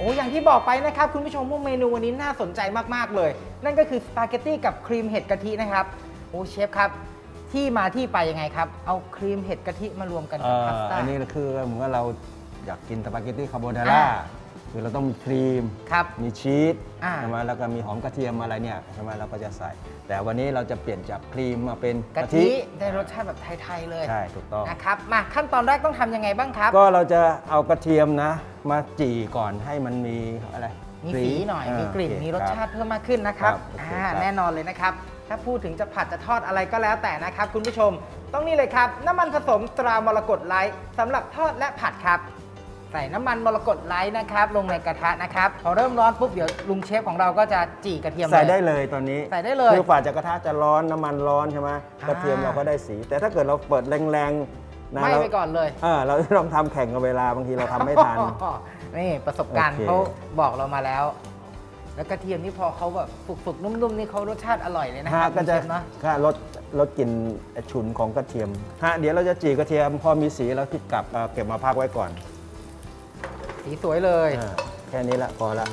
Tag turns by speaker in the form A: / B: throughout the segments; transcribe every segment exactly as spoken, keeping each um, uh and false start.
A: อ้อย่างที่บอกไปนะครับคุณผู้ชมว่าเมนูวันนี้น่าสนใจมากๆเลยนั่นก็คือสปาเกตตี้กับครีมเห็ดกะทินะครับโอ้เชฟครับที่มาที่ไปยังไงครับเอาครีมเห็ดกะทิมารวมกันกับพาสต้า
B: อันนี้คือเหมือนว่าเราอยากกินสปาเกตตี้คาโบนาร่าคือเราต้องมีครีมมีชีสใช่ไหมแล้วก็มีหอมกระเทียมอะไรเนี่ยใช่ไหมเราก็จะใส่แต่วันนี้เราจะเปลี่ยนจากครีมมาเป็น
A: กะทิได้รสชาติแบบไทยๆเลย
B: ใช่ถูกต้อง
A: นะครับมาขั้นตอนแรกต้องทำยังไงบ้างครับ
B: ก็เราจะเอากระเทียมนะมาจี่ก่อนให้มันมีอะไร
A: มีสีหน่อยมีกลิ่นมีรสชาติเพิ่มมากขึ้นนะครับแน่นอนเลยนะครับถ้าพูดถึงจะผัดจะทอดอะไรก็แล้วแต่นะครับคุณผู้ชมต้องนี่เลยครับน้ำมันผสมตรามรกตไลท์สำหรับทอดและผัดครับใส่น้ำมันมรกตไลท์นะครับลงในกระทะนะครับพอเริ่มร้อนปุ๊บเดี๋ยวลุงเชฟของเราก็จะจี่กระเทียม
B: ใส่ได้เลยตอนนี้
A: ใส่ได้เลย
B: คือฝ่าจากกระทะจะร้อนน้ำมันร้อนใช่ไหมกระเทียมเราก็ได้สีแต่ถ้าเกิดเราเปิดแรงๆ
A: นะไม่ไปก่อนเลย
B: เออเราต้องทำแข่งกับเวลาบางทีเราทำไม่ทัน
A: นี่ประสบการณ์เขาบอกเรามาแล้วแล้วกระเทียมนี่พอเขาแบบฝึกๆนุ่มๆนี่เขารสชาติอร่อยเลยนะครับ
B: ก็จะก็ลดลดกลิ่นฉุนของกระเทียมฮะเดี๋ยวเราจะจี่กระเทียมพอมีสีเราพลิกกลับเก็บมาพักไว้ก่อน
A: สีสวยเลย
B: แค่นี้ละพอละ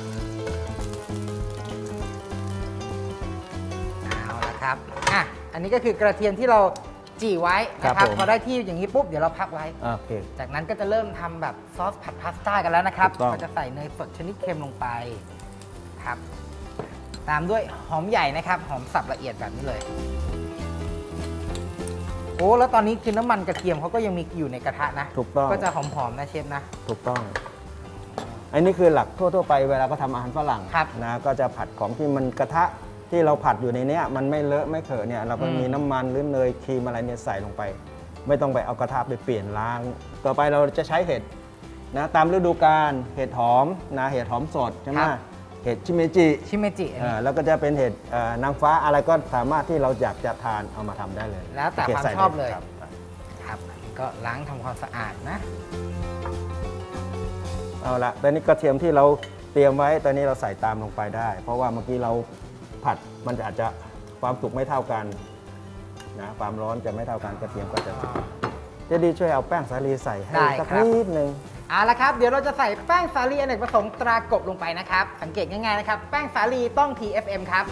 A: เอาละครับอ่ะอันนี้ก็คือกระเทียมที่เราจี่ไว้นะครับพอได้ที่อย่างนี้ปุ๊บเดี๋ยวเราพักไว้จากนั้นก็จะเริ่มทำแบบซอสผัดพาสต้ากันแล้วนะครับก็จะใส่เนยสดชนิดเค็มลงไปครับตามด้วยหอมใหญ่นะครับหอมสับละเอียดแบบนี้เลยโอ้แล้วตอนนี้คือน้ำมันกระเทียมเขาก็ยังมีอยู่ในกระทะนะ
B: ถูกต้อง
A: ก็จะหอมๆนะเชฟนะ
B: ถูกต้องอันนี้คือหลักทั่วๆไปเวลาก็ทำอาหารฝรั่งนะก็จะผัดของที่มันกระทะที่เราผัดอยู่ในนี้มันไม่เลอะไม่เขอะเนี่ยเราก็มีน้ำมันหรือเนยครีมอะไรเนี่ยใส่ลงไปไม่ต้องไปเอากระทะไปเปลี่ยนล้างต่อไปเราจะใช้เห็ดนะตามฤดูกาลเห็ดหอมนะเห็ดหอมสดใช่ไหมเห็ดชิเมจิ
A: ชิเมจิ
B: แล้วก็จะเป็นเห็ดนางฟ้าอะไรก็สามารถที่เราอยากจะทานเอามาทำได้เลย
A: แล้วแต่ความชอบเลยครับก็ล้างทำความสะอาดนะ
B: เอาละตอนนี้กระเทียมที่เราเตรียมไว้ตอนนี้เราใส่ตามลงไปได้เพราะว่าเมื่อกี้เราผัดมันอาจจะความสุกไม่เท่ากันนะความร้อนจะไม่เท่ากันกระเทียมก็จะจะดีช่วยเอาแป้งสาลีใส่ให้สักนิดนึง
A: เอาละครับเดี๋ยวเราจะใส่แป้งสาลีอเนกประสงค์ตรากบลงไปนะครับสังเกตง่ายๆนะครับแป้งสาลีต้อง ที เอฟ เอ็ม ครับ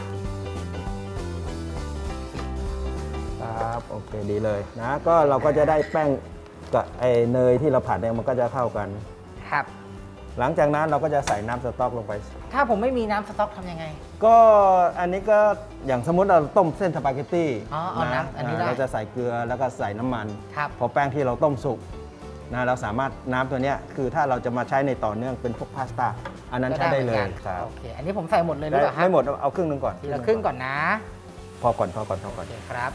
B: ครับโอเคดีเลยนะก็เราก็จะได้แป้งกับไอเนยที่เราผัดเนี่ยมันก็จะเข้ากัน
A: ครับ
B: หลังจากนั้นเราก็จะใส่น้ำสต๊อกลงไป
A: ถ้าผมไม่มีน้ำสต๊อกทำยังไง
B: ก็อันนี้ก็อย่างสมมติเราต้มเส้นสปาเกตตี้
A: นะ
B: เราจะใส่เกลือแล้วก็ใส่น้ำมันพอแป้งที่เราต้มสุกนะเราสามารถน้ำตัวนี้คือถ้าเราจะมาใช้ในต่อเนื่องเป็นพวกพาสต้าอันนั้นใช้ได้เลยครับ
A: โอเคอันนี้ผมใส่หมดเลยหรือเปล่า
B: ไม่หมดเอาครึ่งนึงก่อน
A: ทีละครึ่งก่อนนะ
B: พอก่อนพอก่อนพอก่อน
A: ครับ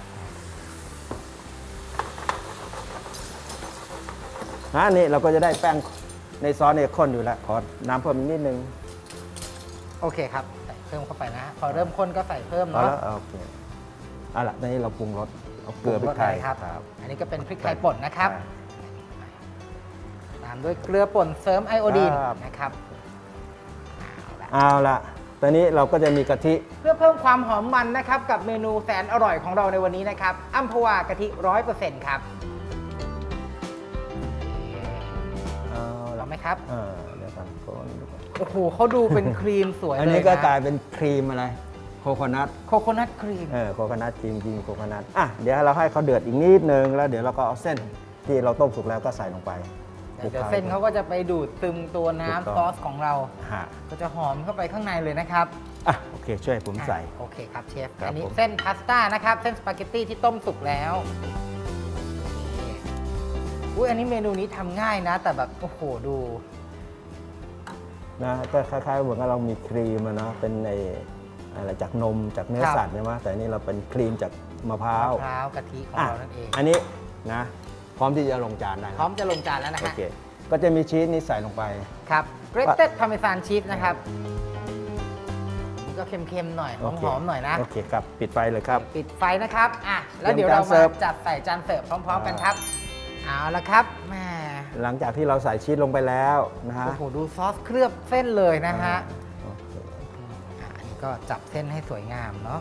B: นะนี่เราก็จะได้แป้งในซอสเนี่ยข้นอยู่แล้วขอน้ำเพิ่มนิดนึง
A: โอเคครับใส่เพิ่มเข้าไปนะพอเริ่มข้นก็ใส่เพิ่มเนาะ
B: โอเคเอาละตอนนี้เราปรุงรสเอาเกลือพริกไทย
A: ครับอันนี้ก็เป็นพริกไทยป่นนะครับตามด้วยเกลือป่นเสริมไอโอดีนนะครับ
B: เอาละตอนนี้เราก็จะมีกะทิ
A: เพื่อเพิ่มความหอมมันนะครับกับเมนูแสนอร่อยของเราในวันนี้นะครับอัมพวากะทิร้อยเปอร์เซ็นต์ครับเอาไหมครับ
B: เดี๋ยวก่อน
A: โอ้โหเขาดูเป็นครีมสวยเลย
B: อันนี้ก็กลายเป็นครีมอะไรโคโคนัท
A: โคโคนัทครีม
B: เออโคโคนัทครีมจริงโคโคนัทอ่ะเดี๋ยวเราให้เขาเดือดอีกนิดนึงแล้วเดี๋ยวเราก็เอาเส้นที่เราต้มสุกแล้วก็ใส่ลงไป
A: เดี๋ยวเส้นเขาก็จะไปดูดซึมตัวน้ำซอสของเราก็จะหอมเข้าไปข้างในเลยนะครับ
B: อ่ะโอเคช่วยผมใส่
A: โอเคครับเชฟอันนี้เส้นพาสต้านะครับเส้นสปาเกตตี้ที่ต้มสุกแล้วอุ้ยอันนี้เมนูนี้ทำง่ายนะแต่แบบโอ้โหดู
B: นะก็คล้ายๆเหมือนกับเรามีครีมนะเป็นในอะไรจากนมจากเนื้อสัตว์ใช่ไหมแต่นี่เราเป็นครีมจากมะพร้าว
A: มะพร้าวกะทิของเรานั่นเอง
B: อันนี้นะพร้อมที่จะลงจานได้
A: พร้อมจะลงจานแล้วนะฮะโอเค
B: ก็จะมีชีสนี่ใส่ลงไป
A: ครับ grated parmesan cheese นะครับก็เค็มๆหน่อยหอมๆหน่อยนะ
B: โอเคครับปิดไฟเลยครับ
A: ปิดไฟนะครับอ่ะแล้วเดี๋ยวเรามาจัดใส่จานเสิร์ฟพร้อมๆกันครับเอาละครับแม่
B: หลังจากที่เราใส่ชีสลงไปแล้วนะฮะ
A: โอ้โหดูซอสเคลือบเส้นเลยนะฮะอันนี้ก็จับเส้นให้สวยงามเนาะ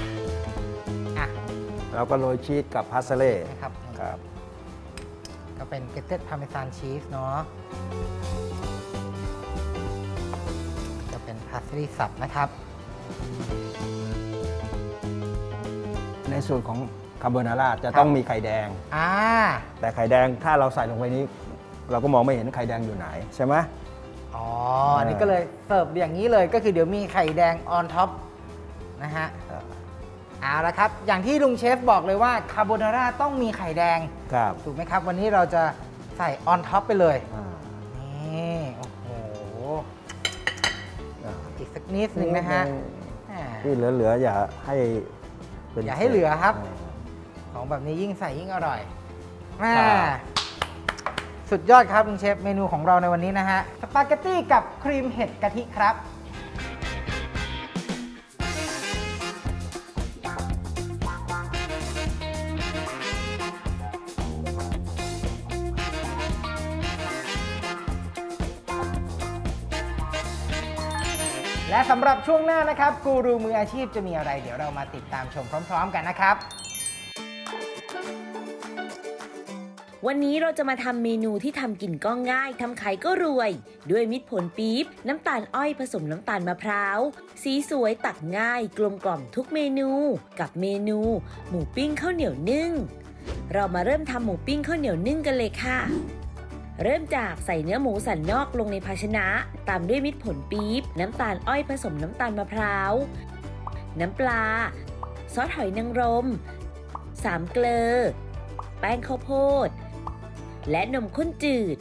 B: เราก็โรยชีสกับพาสเล่
A: ครับ
B: ครับ
A: ก็เเป็นเกรเต็ดพาร์เมซานชีสเนาะจะเป็นพาสลีย์สับนะครับ
B: ในส่วนของคาโบนาร่าจะต้องมีไข่แดง
A: อ่า
B: แต่ไข่แดงถ้าเราใส่ลงไปนี้เราก็มองไม่เห็นไข่แดงอยู่ไหนใช่ไหม
A: อ๋ออันนี้ก็เลยเสิร์ฟอย่างนี้เลยก็คือเดี๋ยวมีไข่แดงออนท็อปนะฮะเอาละครับอย่างที่ลุงเชฟบอกเลยว่าคาโบนาร่าต้องมีไข่แดงถูกไหมครับวันนี้เราจะใส่ออนท็อปไปเลยนี่โอ้โหอีกสักนิดหนึ่งนะฮะ
B: ที่เหลือๆอย่าให้
A: อย่าให้เหลือครับของแบบนี้ยิ่งใส่ยิ่งอร่อยสุดยอดครับลุงเชฟเมนูของเราในวันนี้นะฮะสปาเกตตี้กับครีมเห็ดกะทิครับและสำหรับช่วงหน้านะครับกูรูมืออาชีพจะมีอะไรเดี๋ยวเรามาติดตามชมพร้อมๆกันนะครับ
C: วันนี้เราจะมาทำเมนูที่ทำกินก็ง่ายทำขายก็รวยด้วยมิตรผลปี๊บน้ำตาลอ้อยผสมน้ำตาลมะพร้าวสีสวยตักง่ายกลมกล่อมทุกเมนูกับเมนูหมูปิ้งข้าวเหนียวนึ่งเรามาเริ่มทำหมูปิ้งข้าวเหนียวนึ่งกันเลยค่ะเริ่มจากใส่เนื้อหมูสันนอกลงในภาชนะตามด้วยมิตรผลปี๊บน้ำตาลอ้อยผสมน้ำตาลมะพร้าวน้ำปลาซอสหอยนางรมสามเกลือแป้งข้าวโพดและนมข้นจืด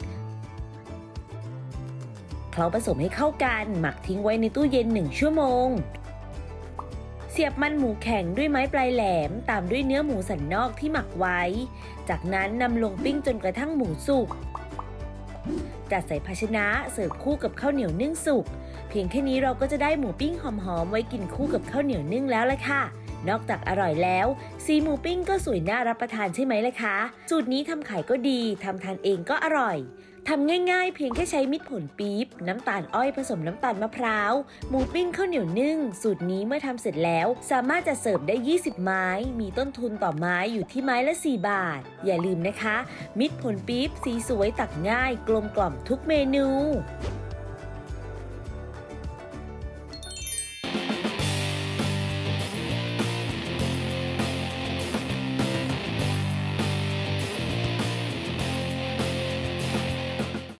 C: เคล้าผสมให้เข้ากันหมักทิ้งไว้ในตู้เย็นหนึ่งชั่วโมงเสียบมันหมูแข็งด้วยไม้ปลายแหลมตามด้วยเนื้อหมูสันนอกที่หมักไว้จากนั้นนำลงปิ้งจนกระทั่งหมูสุกจัดใส่ภาชนะเสิร์ฟคู่กับข้าวเหนียวนึ่งสุกเพียงแค่นี้เราก็จะได้หมูปิ้งหอมๆไว้กินคู่กับข้าวเหนียวนึ่งแล้วล่ะค่ะนอกจากอร่อยแล้วสีหมูปิ้งก็สวยน่ารับประทานใช่ไหมล่ะคะสูตรนี้ทำขายก็ดีทำทานเองก็อร่อยทำง่ายๆเพียงแค่ใช้มิตรผลปี๊บน้ำตาลอ้อยผสมน้ำตาลมะพร้าวหมูปิ้งข้าวเหนียวนึ่งสูตรนี้เมื่อทำเสร็จแล้วสามารถจะเสิร์ฟได้ยี่สิบไม้มีต้นทุนต่อไม้อยู่ที่ไม้ละสี่บาทอย่าลืมนะคะมิตรผลปี๊บสีสวยตักง่ายกลมกล่อมทุกเมนู